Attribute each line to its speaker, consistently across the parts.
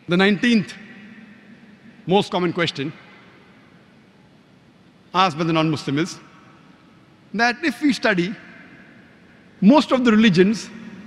Speaker 1: The 19th most common question asked by the non-Muslim is that if we study most of the religions,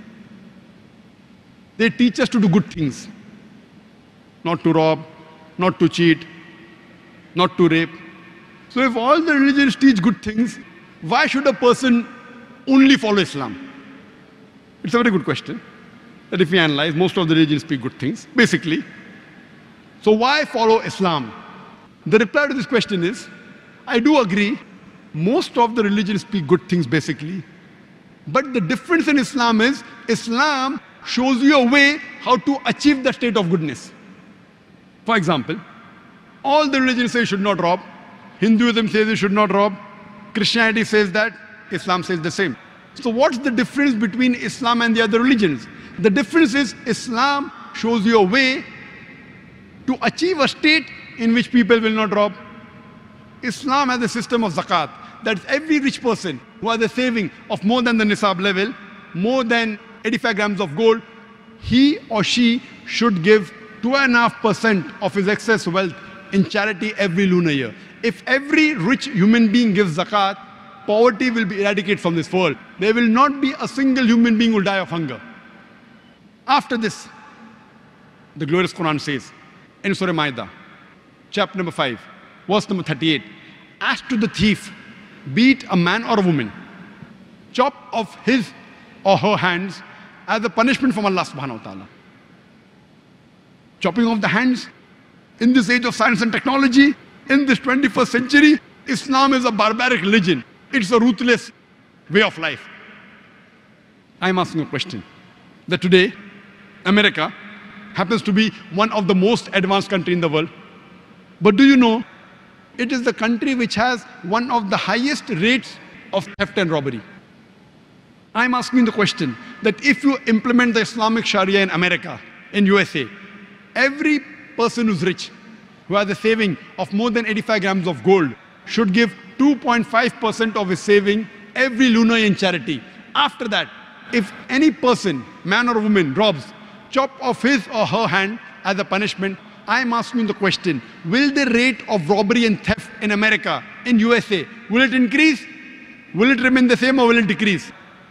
Speaker 1: they teach us to do good things, not to rob, not to cheat, not to rape. So if all the religions teach good things, why should a person only follow Islam? It's a very good question. That if we analyze, most of the religions speak good things, basically. So why follow Islam? The reply to this question is, I do agree, most of the religions speak good things basically. But the difference in Islam is, Islam shows you a way how to achieve the state of goodness. For example, all the religions say you should not rob. Hinduism says you should not rob. Christianity says that. Islam says the same. So what's the difference between Islam and the other religions? The difference is Islam shows you a way to achieve a state in which people will not rob. Islam has a system of zakat. That's every rich person who has a saving of more than the nisab level, more than 85 grams of gold, he or she should give 2.5% of his excess wealth in charity every lunar year. If every rich human being gives zakat, poverty will be eradicated from this world. There will not be a single human being who will die of hunger. After this, the glorious Quran says in Surah Ma'idah, chapter number 5, verse number 38, as to the thief, be it a man or a woman, chop off his or her hands as a punishment from Allah subhanahu wa ta'ala. Chopping off the hands in this age of science and technology, in this 21st century, Islam is a barbaric religion. It's a ruthless way of life. I'm asking a question. That today, America happens to be one of the most advanced countries in the world. But do you know, it is the country which has one of the highest rates of theft and robbery. I'm asking the question that if you implement the Islamic Sharia in America, in USA, every person who's rich, who has a saving of more than 85 grams of gold, should give 2.5% of his saving every lunar in charity. After that, if any person, man or woman, robs, chop off his or her hand as a punishment, I'm asking the question, will the rate of robbery and theft in America, in USA, will it increase? Will it remain the same or will it decrease?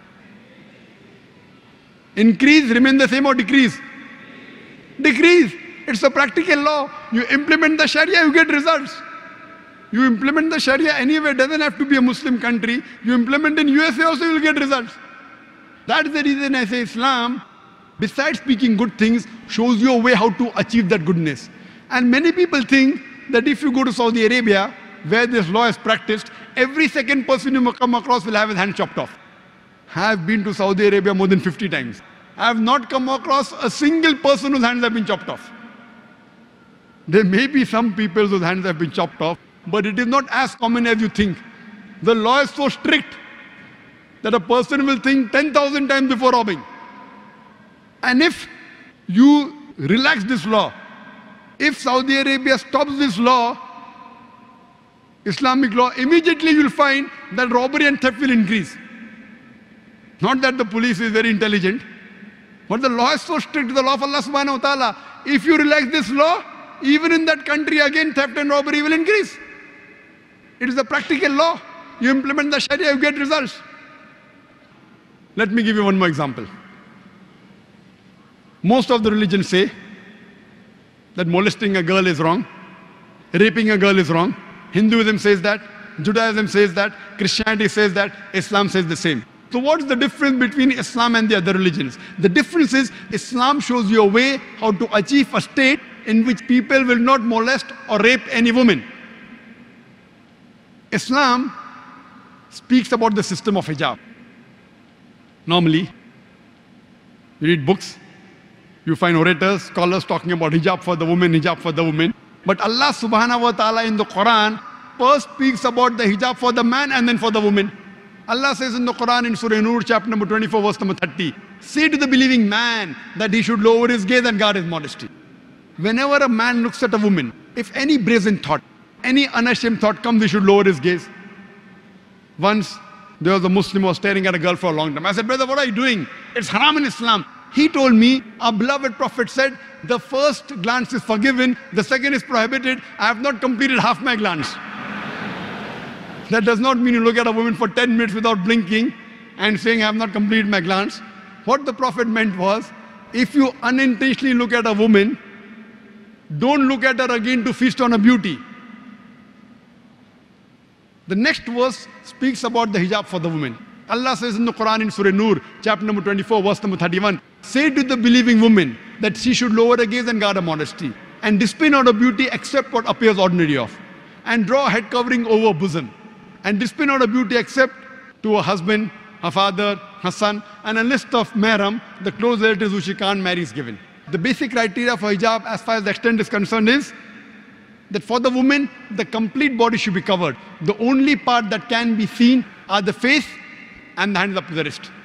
Speaker 1: Increase, remain the same or decrease? Decrease. It's a practical law. You implement the Sharia, you get results. You implement the Sharia anywhere, it doesn't have to be a Muslim country. You implement in USA also, you will get results. That's the reason I say Islam, besides speaking good things, shows you a way how to achieve that goodness. And many people think that if you go to Saudi Arabia, where this law is practiced, every second person you come across will have his hand chopped off. I have been to Saudi Arabia more than 50 times. I have not come across a single person whose hands have been chopped off. There may be some people whose hands have been chopped off, but it is not as common as you think. The law is so strict that a person will think 10,000 times before robbing. And if you relax this law, if Saudi Arabia stops this law, Islamic law, immediately you'll find that robbery and theft will increase. Not that the police is very intelligent, but the law is so strict, the law of Allah subhanahu wa ta'ala. If you relax this law, even in that country again theft and robbery will increase. It is a practical law. You implement the Sharia, you get results. Let me give you one more example. Most of the religions say that molesting a girl is wrong, raping a girl is wrong. Hinduism says that, Judaism says that, Christianity says that, Islam says the same. So what's the difference between Islam and the other religions? The difference is Islam shows you a way how to achieve a state in which people will not molest or rape any woman. Islam speaks about the system of hijab. Normally, you read books, you find orators, scholars talking about hijab for the woman, hijab for the woman. But Allah subhanahu wa ta'ala in the Quran first speaks about the hijab for the man and then for the woman. Allah says in the Quran in Surah Nur, chapter number 24, verse number 30, say to the believing man that he should lower his gaze and guard his modesty. Whenever a man looks at a woman, if any brazen thought, any unashamed thought comes, he should lower his gaze. Once there was a Muslim who was staring at a girl for a long time. I said, brother, what are you doing? It's haram in Islam. He told me, our beloved Prophet said, the first glance is forgiven, the second is prohibited. I have not completed half my glance. That does not mean you look at a woman for 10 minutes without blinking and saying, I have not completed my glance. What the Prophet meant was, if you unintentionally look at a woman, don't look at her again to feast on her beauty. The next verse speaks about the hijab for the woman. Allah says in the Quran in Surah Nur, chapter number 24, verse number 31, say to the believing woman that she should lower her gaze and guard her modesty, and display not her beauty except what appears ordinary of, and draw a head covering over her bosom, and display not her beauty except to her husband, her father, her son, and a list of mahram, the close relatives who she can't marry is given. The basic criteria for hijab as far as the extent is concerned is that for the woman, the complete body should be covered. The only part that can be seen are the face and the hands up to the wrist.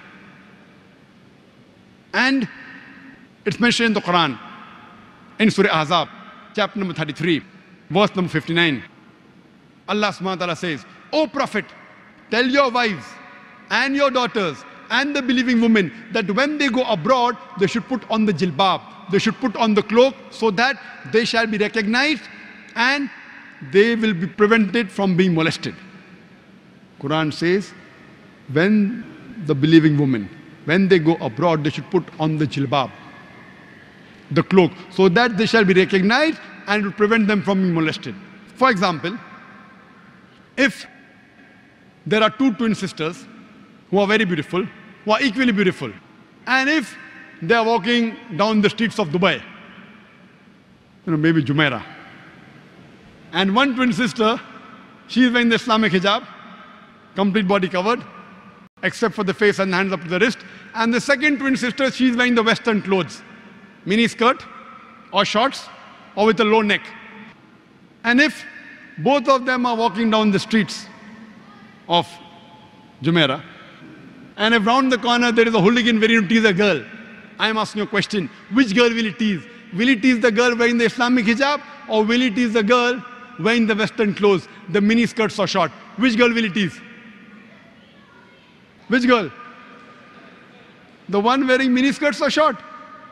Speaker 1: And it's mentioned in the Quran, in Surah Ahzab, chapter number 33, verse number 59. Allah subhanahu wa ta'ala says, O Prophet, tell your wives and your daughters and the believing women that when they go abroad, they should put on the jilbab, they should put on the cloak so that they shall be recognized and they will be prevented from being molested. Quran says, when the believing women, when they go abroad, they should put on the jilbab, the cloak, so that they shall be recognized and will prevent them from being molested. For example, if there are two twin sisters who are very beautiful, who are equally beautiful, and if they are walking down the streets of Dubai, maybe Jumeirah, and one twin sister, she is wearing the Islamic hijab, complete body covered, except for the face and hands up to the wrist, and the second twin sister, she is wearing the Western clothes, mini skirt or shorts or with a low neck. And if both of them are walking down the streets of Jumeirah, and if round the corner there is a hooligan waiting to tease a girl, I am asking you a question, which girl will it tease? Will it tease the girl wearing the Islamic hijab, or will it tease the girl wearing the Western clothes, the mini skirts or short? Which girl will it tease? Which girl? The one wearing mini skirts or short?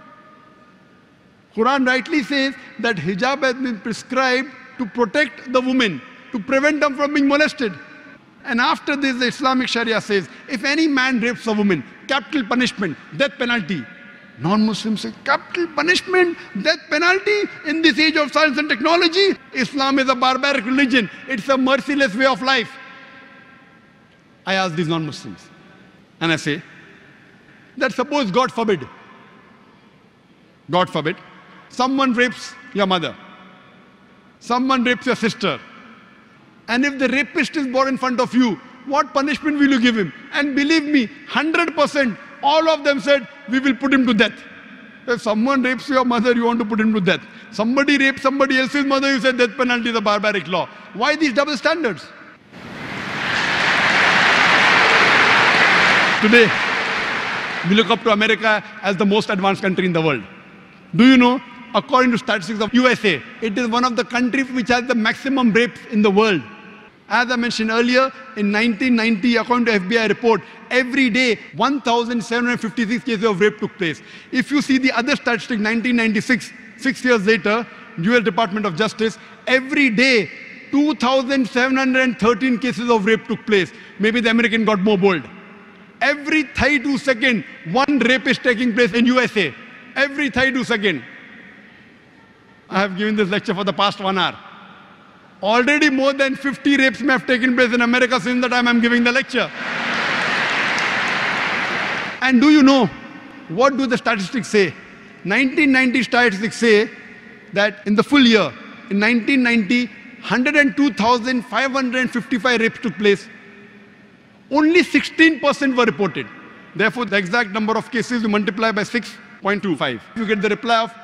Speaker 1: Quran rightly says that hijab has been prescribed to protect the women, to prevent them from being molested. And after this, the Islamic Sharia says, if any man rapes a woman, capital punishment, death penalty. Non-Muslims say, capital punishment, death penalty in this age of science and technology? Islam is a barbaric religion. It's a merciless way of life. I ask these non-Muslims, and I say, that suppose, God forbid, someone rapes your mother, someone rapes your sister, and if the rapist is brought in front of you, what punishment will you give him? And believe me, 100%, all of them said, we will put him to death. If someone rapes your mother, you want to put him to death. Somebody rapes somebody else's mother, you said death penalty is a barbaric law. Why these double standards? Today, we look up to America as the most advanced country in the world. Do you know, according to statistics of USA, it is one of the countries which has the maximum rapes in the world. As I mentioned earlier, in 1990, according to FBI report, every day 1,756 cases of rape took place. If you see the other statistic, 1996, 6 years later, US Department of Justice, every day 2,713 cases of rape took place. Maybe the American got more bold. Every 32 seconds, one rape is taking place in USA. Every 32 seconds. I have given this lecture for the past 1 hour. Already more than 50 rapes may have taken place in America since the time I'm giving the lecture. And do you know, what do the statistics say? 1990 statistics say that in the full year, in 1990, 102,555 rapes took place. Only 16% were reported. Therefore, the exact number of cases you multiply by 6.25. You get the reply of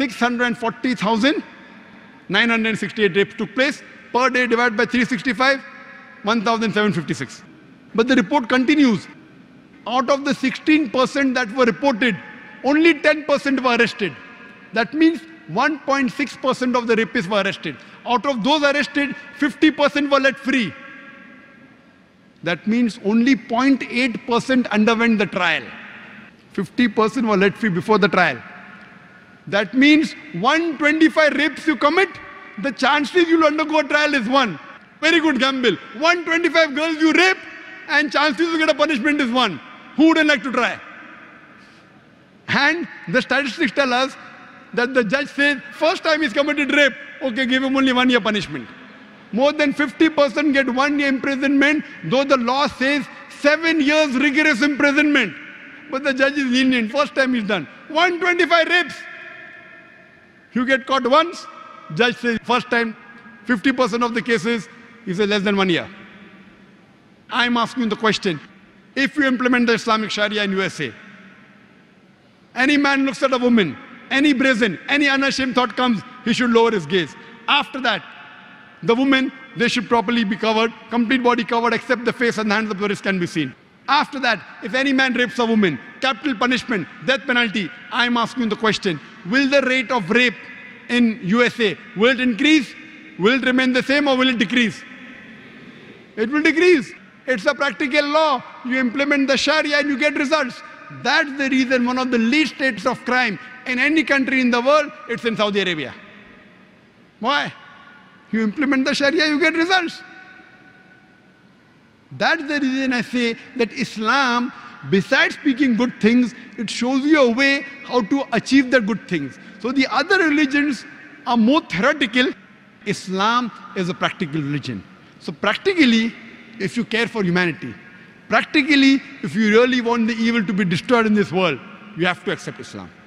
Speaker 1: 640,968 rapes took place. Per day divided by 365, 1,756. But the report continues. Out of the 16% that were reported, only 10% were arrested. That means 1.6% of the rapists were arrested. Out of those arrested, 50% were let free. That means only 0.8% underwent the trial. 50% were let free before the trial. That means 125 rapes you commit, the chances you'll undergo a trial is 1. Very good gamble. 125 girls you rape, and chances you get a punishment is 1. Who wouldn't like to try? And the statistics tell us that the judge says, first time he's committed rape, okay, give him only 1 year punishment. More than 50% get 1 year imprisonment, though the law says 7 years rigorous imprisonment. But the judge is lenient. First time he's done. 125 rapes. You get caught once, judge says first time, 50% of the cases, he says less than 1 year. I'm asking the question, if you implement the Islamic Sharia in USA, any man looks at a woman, any brazen, any unashamed thought comes, he should lower his gaze. After that, the woman, they should properly be covered, complete body covered except the face and the hands of the wrist can be seen. After that, if any man rapes a woman, capital punishment, death penalty. I'm asking the question, will the rate of rape in USA, will it increase? Will it remain the same or will it decrease? It will decrease. It's a practical law. You implement the Sharia and you get results. That's the reason one of the least rates of crime in any country in the world, it's in Saudi Arabia. Why? You implement the Sharia, you get results. That's the reason I say that Islam, besides speaking good things, it shows you a way how to achieve the good things. So the other religions are more theoretical. Islam is a practical religion. So practically, if you care for humanity, practically, if you really want the evil to be destroyed in this world, you have to accept Islam.